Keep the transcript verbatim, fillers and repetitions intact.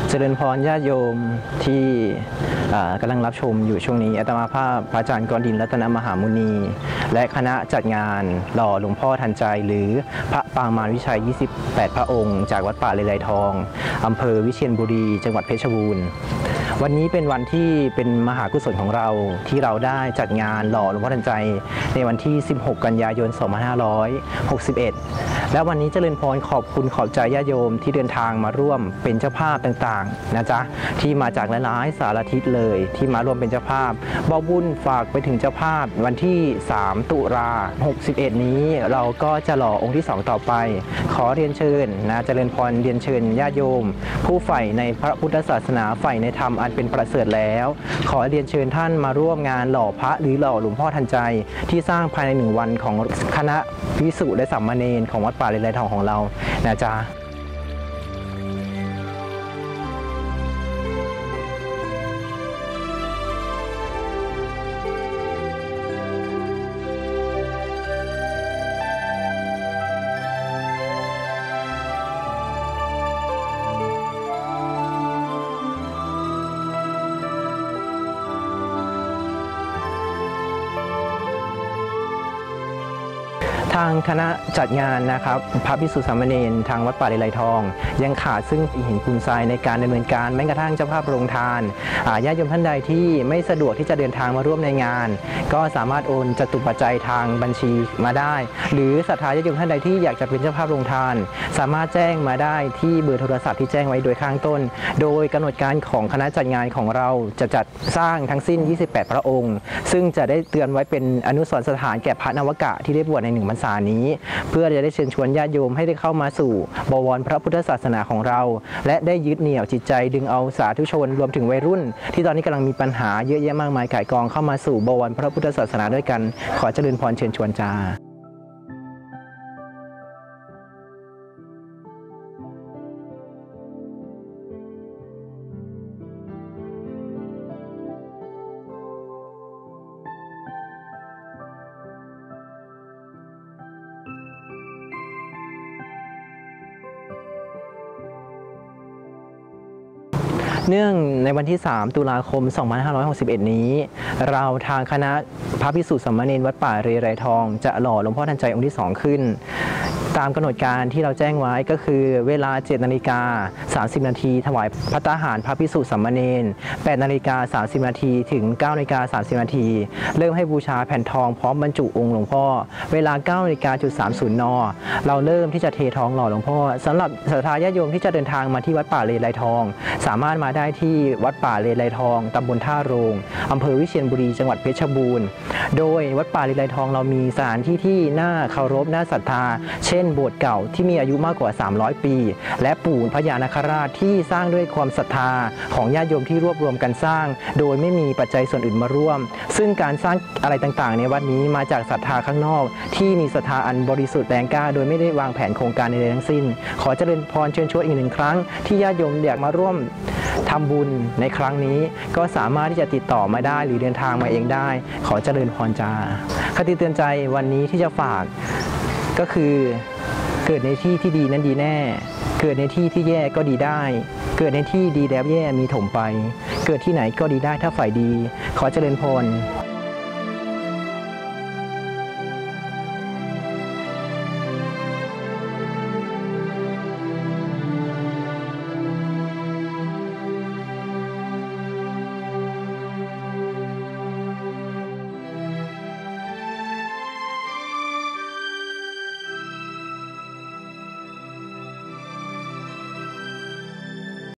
เจริญพรญาติโยมที่กำลังรับชมอยู่ช่วงนี้อาตมาภาพพระอาจารย์กรดินรัตนมหามุนีและคณะจัดงานหล่อหลวงพ่อทันใจหรือพระปางมารวิชัยยี่สิบแปดพระองค์จากวัดป่าเลไลทองอำเภอวิเชียรบุรีจังหวัดเพชรบูรณ์วันนี้เป็นวันที่เป็นมหากุศลของเราที่เราได้จัดงานหล่อหลวงพ่อทันใจในวันที่สิบหกกันยายนสองพันห้าร้อยหกสิบเอ็ดและวันนี้เจริญพรขอบคุณขอบใจญาติโยมที่เดินทางมาร่วมเป็นเจ้าภาพต่างๆนะจ๊ะที่มาจากหลายๆสารทิศเลยที่มาร่วมเป็นเจ้าภาพบอกบุญฝากไปถึงเจ้าภาพวันที่สามตุลาหกสิบเอ็ดนี้เราก็จะหล่อองค์ที่สองต่อไปขอเรียนเชิญนะเจริญพรเรียนเชิญญาติโยมผู้ใฝ่ในพระพุทธศาสนาใฝ่ในธรรมอันเป็นประเสริฐแล้วขอเรียนเชิญท่านมาร่วมงานหล่อพระหรือหล่อหลวงพ่อทันใจที่สร้างภายในหนึ่งวันของคณะภิกษุและสามเณรของวัดป่าเลไลทองของเรานะจ๊ะทางคณะจัดงานนะครับพระภิกษุสามเณรทางวัดป่าเลไลทองยังขาดซึ่งหินปูนทรายในการดำเนินการแม้กระทั่งเจ้าภาพโรงทานญาติโยมท่านใดที่ไม่สะดวกที่จะเดินทางมาร่วมในงานก็สามารถโอนจตุปัจจัยทางบัญชีมาได้หรือศรัทธาญาติโยมท่านใดที่อยากจะเป็นเจ้าภาพโรงทานสามารถแจ้งมาได้ที่เบอร์โทรศัพท์ที่แจ้งไว้โดยข้างต้นโดยกำหนดการของคณะจัดงานของเราจะจัดสร้างทั้งสิ้นยี่สิบแปดพระองค์ซึ่งจะได้เตือนไว้เป็นอนุสรณ์สถานแก่พระนวกะที่ได้บวชในหนึ่งพรรษานี้เพื่อจะได้เชิญชวนญาติโยมให้ได้เข้ามาสู่บวรพระพุทธศาสนาของเราและได้ยึดเหนี่ยวจิตใจดึงเอาสาธุชนรวมถึงวัยรุ่นที่ตอนนี้กำลังมีปัญหาเยอะแยะมากมายก่ายกองเข้ามาสู่บวรพระพุทธศาสนาด้วยกันขอเจริญพรเชิญชวนจ้าเนื่องในวันที่สามตุลาคมสองพันห้าร้อยหกสิบเอ็ดนี้เราทางคณะพระภิกษุสามเณรวัดป่าเลไลทองจะหล่อหลวงพ่อทันใจองค์ที่สองขึ้นตามกำหนดการที่เราแจ้งไว้ก็คือเวลาเจ็ดนาฬิกาสามสิบนาทีถวายภัตตาหารพระภิกษุสามเณรแปดนาฬิกาสามสิบนาทีถึงเก้านาฬิกาสามสิบนาทีเริ่มให้บูชาแผ่นทองพร้อมบรรจุองค์หลวงพ่อเวลาเก้านาฬิกาจุดสามสิบนเราเริ่มที่จะเททองหล่อหลวงพ่อสำหรับศรัทธาญาติโยมที่จะเดินทางมาที่วัดป่าเลไลทองสามารถมาได้ที่วัดป่าเลไลทองตำบลท่าโรงอำเภอวิเชียรบุรีจังหวัดเพชรบูรณ์โดยวัดป่าเลไลทองเรามีสถานที่ที่น่าเคารพน่าศรัทธาเช่นโบสถ์เก่าที่มีอายุมากกว่าสามร้อยปีและปู่พญานาคราชที่สร้างด้วยความศรัทธาของญาติโยมที่รวบรวมกันสร้างโดยไม่มีปัจจัยส่วนอื่นมาร่วมซึ่งการสร้างอะไรต่างๆในวัดนี้มาจากศรัทธาข้างนอกที่มีศรัทธาอันบริสุทธิ์แรงกล้าโดยไม่ได้วางแผนโครงการใดๆทั้งสิ้นขอเจริญพรเชิญชวนอีกหนึ่งครั้งที่ญาติโยมอยากมาร่วมทำบุญในครั้งนี้ก็สามารถที่จะติดต่อมาได้หรือเดินทางมาเองได้ขอเจริญพรจ้าคติเตือนใจวันนี้ที่จะฝากก็คือเกิดในที่ที่ดีนั้นดีแน่เกิดในที่ที่แย่ก็ดีได้เกิดในที่ดีแล้วแย่มีถมไปเกิดที่ไหนก็ดีได้ถ้าฝ่ายดีขอเจริญพร